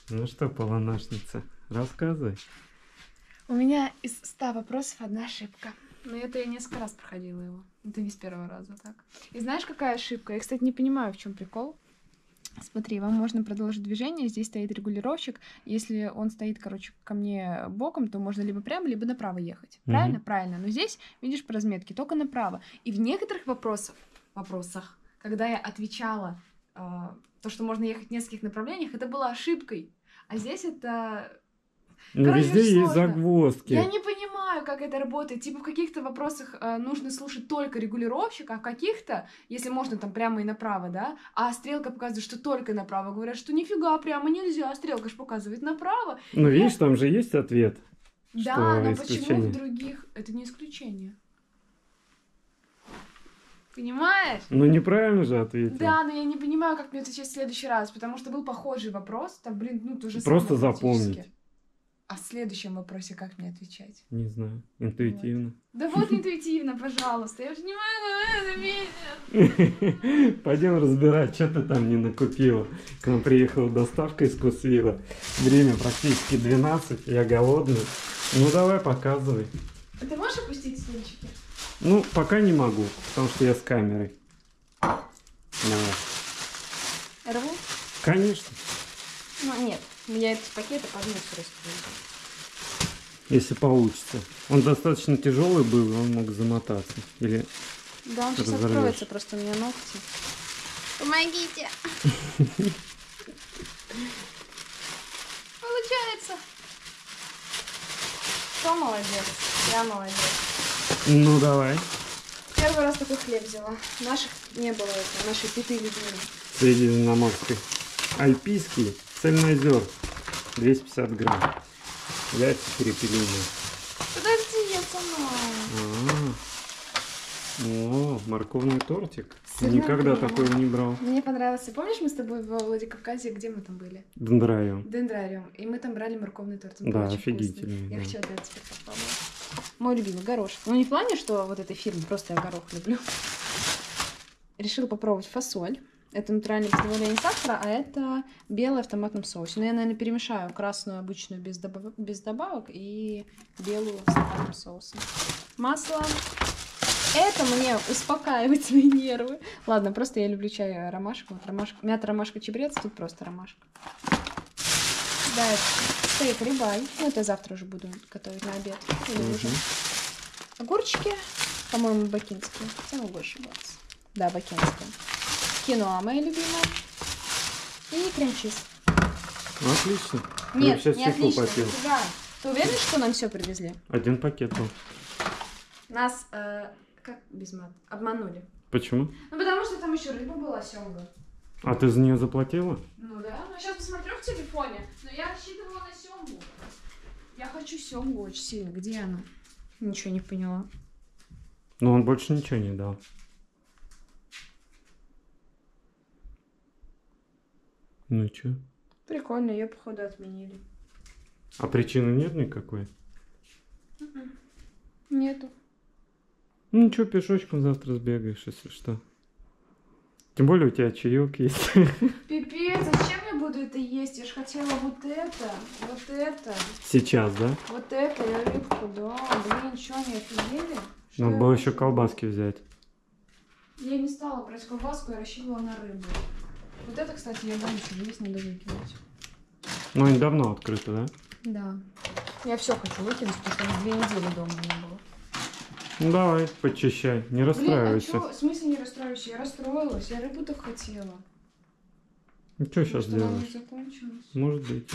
Ну что, полуношница, рассказывай. У меня из 100 вопросов одна ошибка. Но это я несколько раз проходила его. Это не с первого раза так. И знаешь, какая ошибка? Я, кстати, не понимаю, в чем прикол. Смотри, вам можно продолжить движение, здесь стоит регулировщик. Если он стоит, короче, ко мне боком, то можно либо прямо, либо направо ехать. Правильно? Правильно. Но здесь, видишь, по разметке только направо. И в некоторых вопросах, когда я отвечала то, что можно ехать в нескольких направлениях, это было ошибкой. А здесь это... Ну, Короче, везде очень есть сложно. загвоздки. Я не понимаю, как это работает. Типа в каких-то вопросах нужно слушать только регулировщик, а в каких-то, если можно там прямо и направо, да, а стрелка показывает, что только направо. Говорят, что нифига, прямо нельзя, стрелка же показывает направо. Ну, видишь, там же есть ответ. Да, но исключение. почему в других это не исключение? Понимаешь? Ну, неправильно же ответил. Да, но я не понимаю, как мне отвечать в следующий раз, потому что был похожий вопрос, там, блин, ну, то же Просто самое практически. запомнить. А в следующем вопросе как мне отвечать? Не знаю, интуитивно. Вот. Да вот интуитивно, пожалуйста. Я же не могу это видеть. Пойдем разбирать, что ты там не накупила. К нам приехала доставка из Вкусвилла. Время практически 12, я голодный. Ну, давай, показывай. А ты можешь опустить стульчики? Ну, пока не могу, потому что я с камерой. Давай. Рву? Конечно. Ну, нет. У меня этот пакет под мусор использую. Если получится. Он достаточно тяжелый был, и он мог замотаться. Или Да, он сейчас разорвёшь. откроется, просто у меня ногти. Помогите! Получается! Кто молодец? Я молодец. Ну, давай. Первый раз такой хлеб взяла. Наших не было, это наши питы любимые. Средиземноморский. Альпийский цельнозер. 250 грамм. Яйца перепелиные. Подожди, я сама. О, морковный тортик. Сырный Никогда крем. такого не брал. Мне понравился. Помнишь, мы с тобой во Владикавказе, где мы там были? Дендрариум. Дендрариум. И мы там брали морковный торт. Он был Да, очень офигительный. вкусный. Я Да. хочу отдать теперь попробовать. Мой любимый горошек. Ну, не в плане, что вот этой фирмы, просто я горох люблю. Решила попробовать фасоль. Это натуральное без добавления сахара, а это белое в томатном соусе. Но я, наверное, перемешаю красную обычную без добавок и белую с томатным соусом. Масло. Это мне успокаивает свои нервы. Ладно, просто я люблю чай ромашку. Вот ромашка. Мята, ромашка, чабрец, тут просто ромашка. Дальше стоит рибай. Ну, это я завтра уже буду готовить на обед. Или ужин. Огурчики, по-моему, бакинские. Хотя могу ошибаться. Да, бакинские. Киноа моя любимая. И крем-чиз. Отлично. Нет, сейчас не стекло отлично. попил. Да. Ты уверен, что нам все привезли? Один пакет был. Нас, как без мат, обманули. Почему? Ну, потому что там еще рыба была, сёмга. А ты за нее заплатила? Ну да, ну сейчас посмотрю в телефоне. Но я рассчитывала на сёмгу. Я хочу сёмгу очень сильно. Где она? Ничего не поняла. Но он больше ничего не дал. Ну и чё? Прикольно, ее, походу, отменили. А причины нет никакой? Нету. Ну ничего, пешочком завтра сбегаешь, если что. Тем более у тебя чаек есть. Пипец, зачем я буду это есть? Я же хотела вот это. Сейчас, да? Вот это, я рыбку, да. Блин, что, они офигели? Что Надо я было хочу? еще колбаски взять. Я не стала брать колбаску, я рассчитывала на рыбу. Вот это, кстати, я думаю, что есть, надо выкинуть. Ну, они давно открыты, да? Да. Я все хочу выкинуть, потому что 2 недели дома не было. Ну, давай, почищай, не расстраивайся. Блин, а чё? В смысле не расстраиваюсь? Я расстроилась, я рыбу так хотела. Ну, что сейчас Может, она не делаешь? закончилась. Может быть.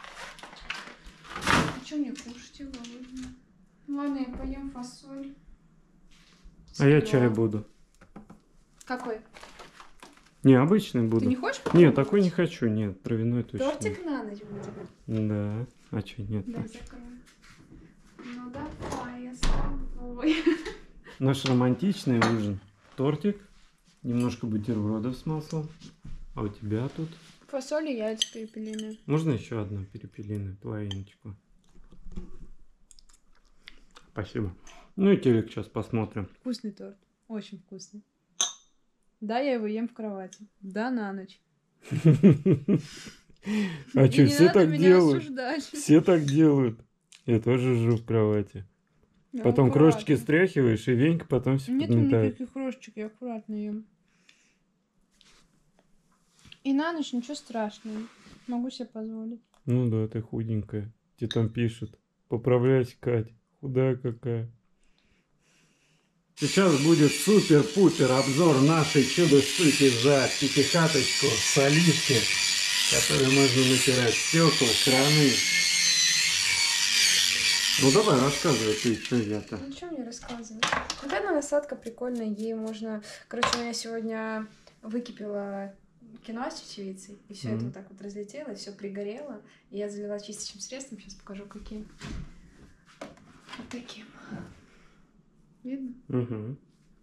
А что мне кушать? Я голодная. Ладно, я поем фасоль. А я Сперва. чай буду. Какой? Не, обычный буду. Ты не хочешь Нет, попробовать? такой не хочу, нет, травяной точно. Тортик на ночь будем. Да, а что нет-то? Дай закрою. Ну давай, я с тобой. Наш романтичный ужин. Тортик, немножко бутербродов с маслом. А у тебя тут? Фасоль и яйца перепелиные. Можно еще одну перепелиную половиночку? Спасибо. Ну и телек сейчас посмотрим. Вкусный торт. Очень вкусный. Да, я его ем в кровати. Да, на ночь. А И что, не все надо так меня делают? осуждать. Все так делают. Я тоже живу в кровати. Я Потом крошечки аккуратно. стряхиваешь, и Венька потом все Нет подметает. никаких крошечек, я аккуратно ем. И на ночь ничего страшного. Могу себе позволить. Ну да, ты худенькая. Тебе там пишут. Поправляйся, Кать. Худая какая. Сейчас будет супер-пупер обзор нашей чудо-штуки за пятихаточку с оливки, которой можно натирать стекла, краны. Ну давай, рассказывай ты, что я-то. Ну что мне рассказывать? Вот эта насадка прикольная, ей можно... Короче, у меня сегодня выкипело кино с чечевицей, и все это вот так вот разлетелось, все пригорело, и я залила чистящим средством, сейчас покажу каким. Вот таким. Видно? Угу.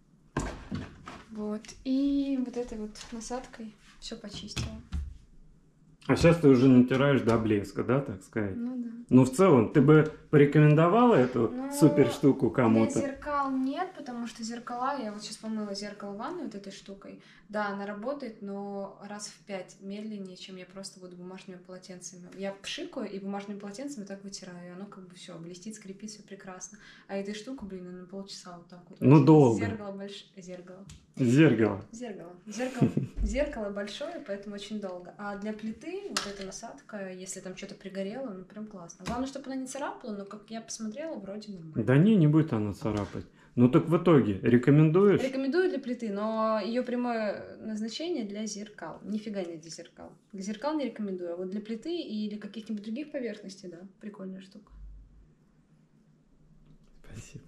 Вот. И вот этой вот насадкой все почистила. А сейчас ты уже натираешь до блеска, да, так сказать? Ну да. Ну, в целом, ты бы порекомендовала эту Ну, супер штуку Для кому-то? зеркал нет, потому что зеркала, я вот сейчас помыла зеркало в ванной вот этой штукой. Да, она работает, но раз в 5 медленнее, чем я просто буду бумажными полотенцами. Я пшикаю и бумажными полотенцами так вытираю, и оно как бы все блестит, скрипит, все прекрасно. А этой штуку, блин, на полчаса вот так вот. Ну, долго. Зеркало большое. Зеркало. Зеркало. Зеркало большое, поэтому очень долго. А для плиты вот эта насадка, если там что-то пригорело, ну прям классно. Главное, чтобы она не царапала, но как я посмотрела, вроде нормально. Да не будет она царапать. Ну так в итоге рекомендуешь? Рекомендую для плиты, но ее прямое назначение для зеркал. Нифига не для зеркал. Для зеркал не рекомендую, а вот для плиты и для каких-нибудь других поверхностей, да, прикольная штука. Спасибо.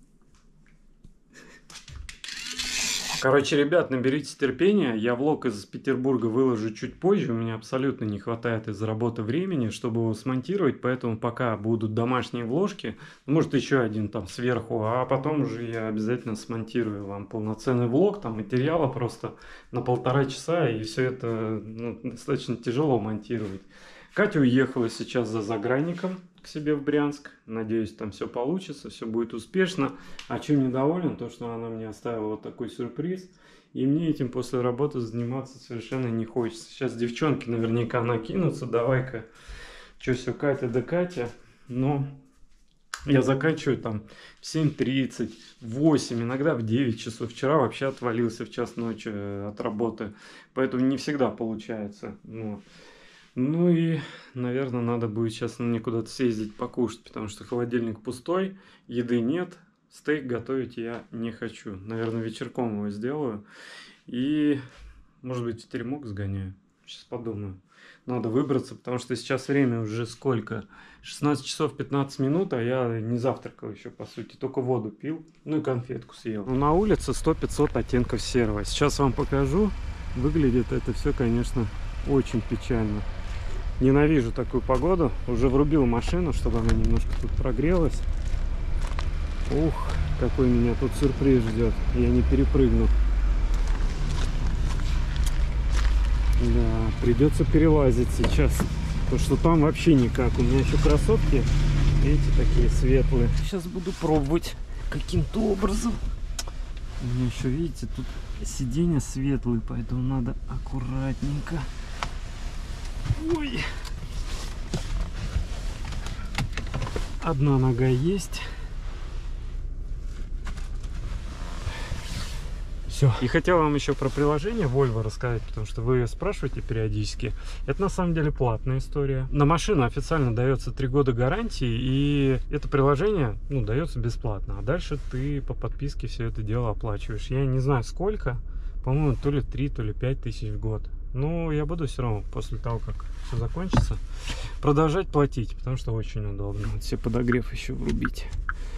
Короче, ребят, наберитесь терпения. Я влог из Петербурга выложу чуть позже. У меня абсолютно не хватает из-за работы времени, чтобы его смонтировать. Поэтому пока будут домашние вложки, может еще один там сверху, а потом уже я обязательно смонтирую вам полноценный влог. Там материала просто на 1,5 часа, и все это достаточно тяжело монтировать. Катя уехала сейчас за загранником к себе в Брянск. Надеюсь, там все получится, все будет успешно. А чем недоволен, то что она мне оставила вот такой сюрприз. И мне этим после работы заниматься совершенно не хочется. Сейчас девчонки наверняка накинутся. Давай-ка, что все, Катя да Катя. Но я заканчиваю там в 7:30, в 8, иногда в 9 часов. Вчера вообще отвалился в час ночи от работы. Поэтому не всегда получается. Ну и, наверное, надо будет сейчас мне куда-то съездить покушать, потому что холодильник пустой, еды нет, стейк готовить я не хочу. Наверное, вечерком его сделаю. И, может быть, в теремок сгоняю. Сейчас подумаю. Надо выбраться, потому что сейчас время уже сколько? 16 часов 15 минут, а я не завтракал еще, по сути. Только воду пил, ну и конфетку съел. Ну, на улице 100-500 оттенков серого. Сейчас вам покажу. Выглядит это все, конечно, очень печально. Ненавижу такую погоду. Уже врубил машину, чтобы она немножко тут прогрелась. Ух, какой меня тут сюрприз ждет. Я не перепрыгну. Да, придется перелазить сейчас. Потому что там вообще никак. У меня еще кроссовки, видите, такие светлые. Сейчас буду пробовать каким-то образом. У меня еще, видите, тут сиденья светлые, поэтому надо аккуратненько. Ой. Одна нога есть. Все. И хотел вам еще про приложение Volvo рассказать, потому что вы спрашиваете периодически. Это на самом деле платная история. На машину официально дается 3 года гарантии, и это приложение, дается бесплатно. А дальше ты по подписке все это дело оплачиваешь. Я не знаю сколько, по-моему, то ли 3, то ли 5 тысяч в год. Но я буду все равно после того, как все закончится, продолжать платить, потому что очень удобно. Вот все подогрев еще врубить.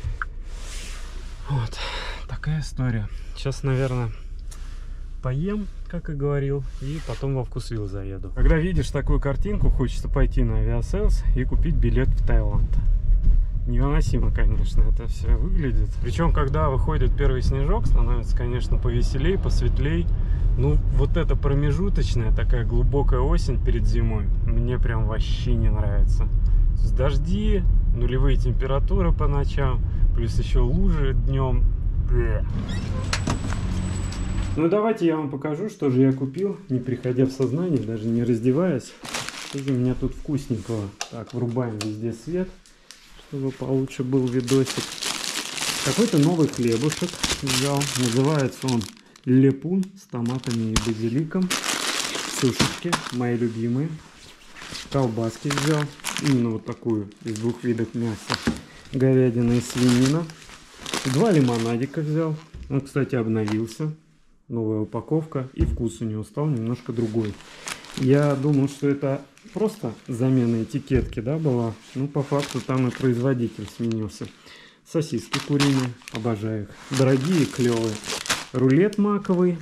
Вот такая история. Сейчас, наверное, поем, как и говорил, и потом во Вкусвилл заеду. Когда видишь такую картинку, хочется пойти на авиасейлс и купить билет в Таиланд. Невыносимо, конечно, это все выглядит. Причем, когда выходит первый снежок, становится, конечно, повеселей, посветлей. Вот эта промежуточная такая глубокая осень перед зимой мне прям вообще не нравится. С дожди, нулевые температуры по ночам, плюс еще лужи днем. Ну давайте я вам покажу, что же я купил, не приходя в сознание, даже не раздеваясь. Что же у меня тут вкусненького? Так, врубаем везде свет, чтобы получше был видосик. Какой-то новый хлебушек взял. Называется он лепун с томатами и базиликом. Сушечки, мои любимые. Колбаски взял. Именно вот такую, из двух видов мяса. Говядина и свинина. 2 лимонадика взял. Он, кстати, обновился. Новая упаковка. И вкус у него стал немножко другой. Я думал, что это просто замена этикетки, да, была. Ну, по факту там и производитель сменился. Сосиски куриные. Обожаю их. Дорогие, клевые. Рулет маковый.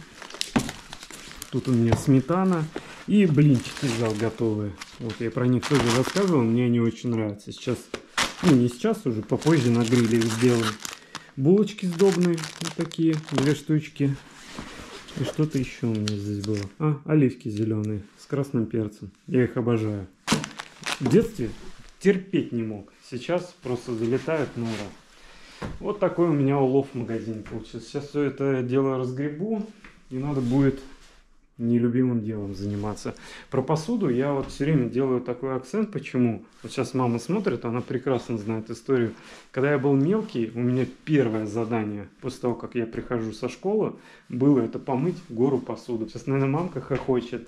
Тут у меня сметана. И блинчики взял готовые. Вот я про них тоже рассказывал. Мне они очень нравятся. Сейчас, ну не сейчас уже, попозже на гриле их сделаю. Булочки сдобные. Вот такие. 2 штучки. И что-то еще у меня здесь было. Оливки зеленые с красным перцем. Я их обожаю. В детстве терпеть не мог. Сейчас просто залетают на ура. Вот такой у меня улов в магазине получился. Сейчас все это дело разгребу. И надо будет нелюбимым делом заниматься. Про посуду я вот все время делаю такой акцент. Почему? Вот сейчас мама смотрит, она прекрасно знает историю. Когда я был мелкий, у меня первое задание после того, как я прихожу со школы, было это помыть гору посуды. Сейчас, наверное, мамка хохочет.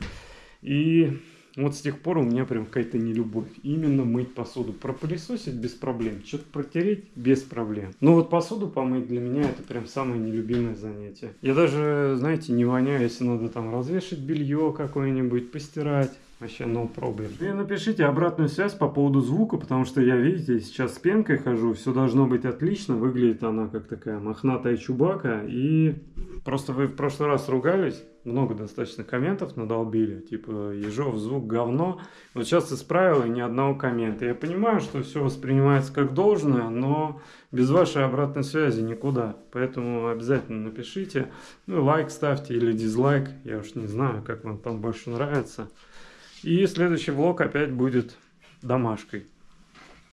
И вот с тех пор у меня прям какая-то нелюбовь. Именно мыть посуду. Пропылесосить без проблем. Что-то протереть без проблем. Но вот посуду помыть для меня это прям самое нелюбимое занятие. Я даже, знаете, не воняю, если надо там развешать белье какое-нибудь, постирать. Вообще no problem. И напишите обратную связь по поводу звука, потому что я, видите, сейчас с пенкой хожу, все должно быть отлично, выглядит она как такая мохнатая чубака. И просто вы в прошлый раз ругались, много достаточно комментов надолбили, типа Ежов звук говно. Вот сейчас исправил и ни одного коммента. Я понимаю, что все воспринимается как должное, но без вашей обратной связи никуда. Поэтому обязательно напишите, ну лайк ставьте или дизлайк, я уж не знаю, как вам там больше нравится. И следующий влог опять будет домашкой.